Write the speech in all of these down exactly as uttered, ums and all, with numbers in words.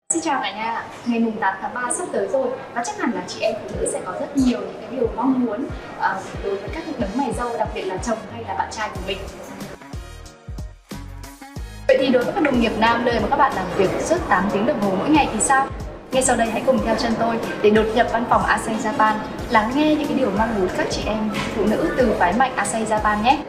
Xin chào cả nhà, ngày mùng tám tháng ba sắp tới rồi và chắc hẳn là chị em phụ nữ sẽ có rất nhiều những cái điều mong muốn uh, đối với các đấng mày râu, đặc biệt là chồng hay là bạn trai của mình. Vậy thì đối với các đồng nghiệp nam nơi mà các bạn làm việc suốt tám tiếng đồng hồ mỗi ngày thì sao? Ngay sau đây hãy cùng theo chân tôi để đột nhập văn phòng Asay Japan, lắng nghe những cái điều mong muốn các chị em phụ nữ từ phái mạnh Asay Japan nhé.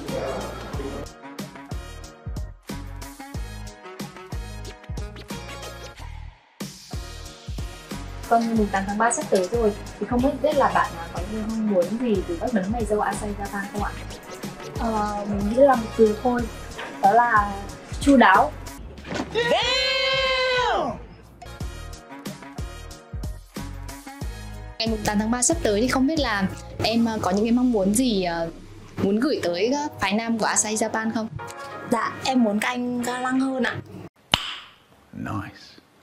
Vâng, mùng tám tháng ba sắp tới rồi thì không biết biết là bạn có những mong muốn gì từ các đấng mày râu Asay Japan không ạ? Ờ, mình nghĩ là một từ thôi, đó là chu đáo. Ngày mùng tám tháng ba sắp tới thì không biết là em có những cái mong muốn gì muốn gửi tới phái nam của Asay Japan không? Dạ, em muốn các anh ga lăng hơn ạ. Nice.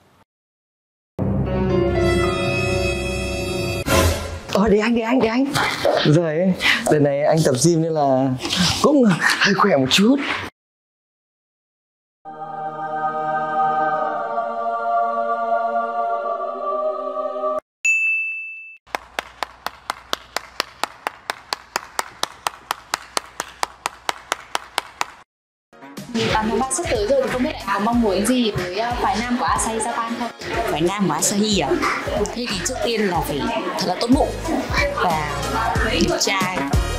Ờ, để anh, để anh, để anh. Rồi ấy, đợt này anh tập gym nên là cũng hơi khỏe một chút. mùng tám tháng ba sắp tới rồi thì không biết anh có mong muốn gì với phái nam của Asay Japan không? Phái nam của Asahi à? Thế thì trước tiên là phải thật là tốt bụng và đẹp trai.